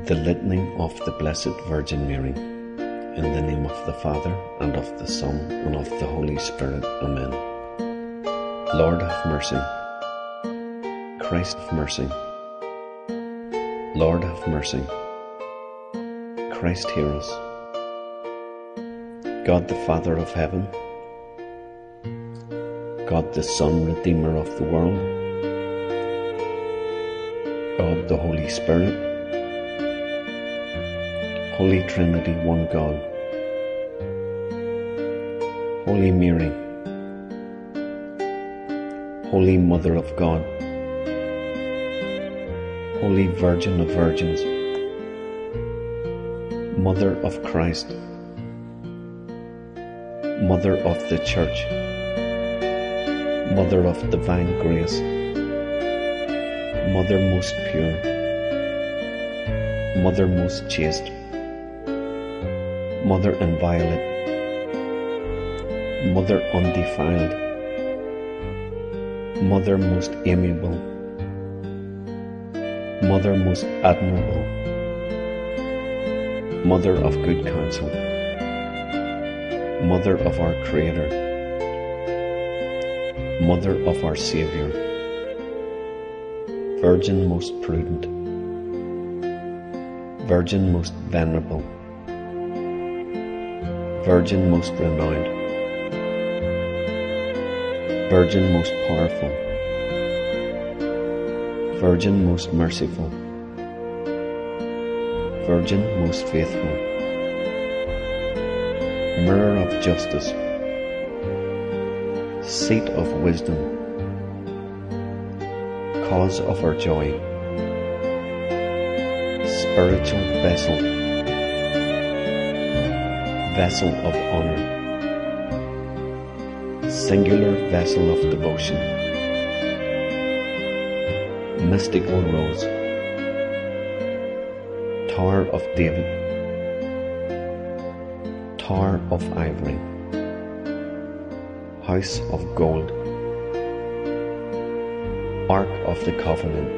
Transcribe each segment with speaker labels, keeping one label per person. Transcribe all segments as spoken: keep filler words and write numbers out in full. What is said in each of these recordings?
Speaker 1: The Litany of the Blessed Virgin Mary. In the name of the Father, and of the Son, and of the Holy Spirit. Amen. Lord have mercy. Christ have mercy. Lord have mercy. Christ hear us. God the Father of heaven, God the Son, Redeemer of the world, God the Holy Spirit, Holy Trinity, one God. Holy Mary, Holy Mother of God, Holy Virgin of Virgins, Mother of Christ, Mother of the Church, Mother of divine grace, Mother most pure, Mother most chaste, Mother inviolate, Mother undefiled, Mother most amiable, Mother most admirable, Mother of good counsel, Mother of our Creator, Mother of our Saviour, Virgin most prudent, Virgin most venerable, Virgin most renowned, Virgin most powerful, Virgin most merciful, Virgin most faithful, Mirror of justice, Seat of wisdom, Cause of our joy, Spiritual vessel, Vessel of honour, Singular vessel of devotion, Mystical rose, Tower of David, Tower of ivory, House of gold, Ark of the Covenant,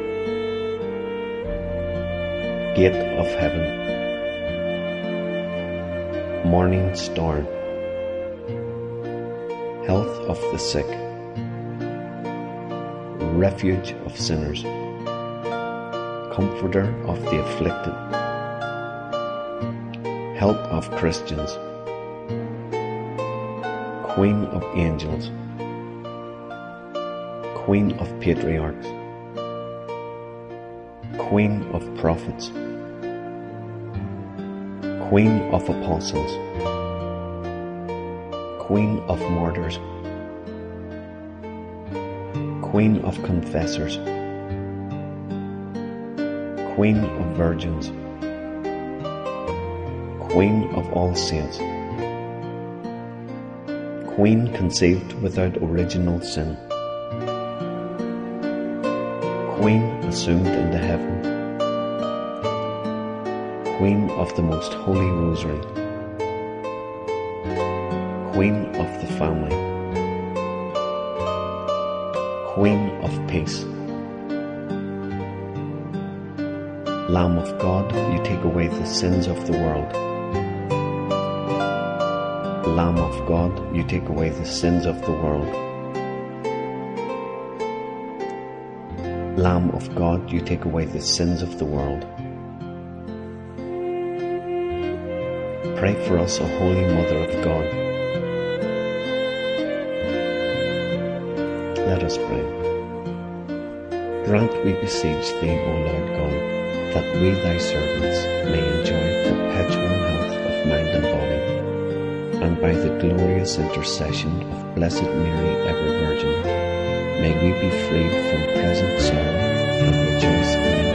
Speaker 1: Gate of heaven, Morning star, Health of the sick, Refuge of sinners, Comforter of the afflicted, Help of Christians, Queen of angels, Queen of patriarchs, Queen of prophets, Queen of apostles, Queen of martyrs, Queen of confessors, Queen of virgins, Queen of all saints, Queen conceived without original sin, Queen assumed into heaven, Queen of the most holy rosary, Queen of the family, Queen of peace. Lamb of God, you take away the sins of the world. Lamb of God, you take away the sins of the world. Lamb of God, you take away the sins of the world. Pray for us, O Holy Mother of God. Let us pray. Grant, we beseech Thee, O Lord God, that we, Thy servants, may enjoy perpetual health of mind and body, and by the glorious intercession of Blessed Mary, ever Virgin, may we be freed from present sorrow and rejoice in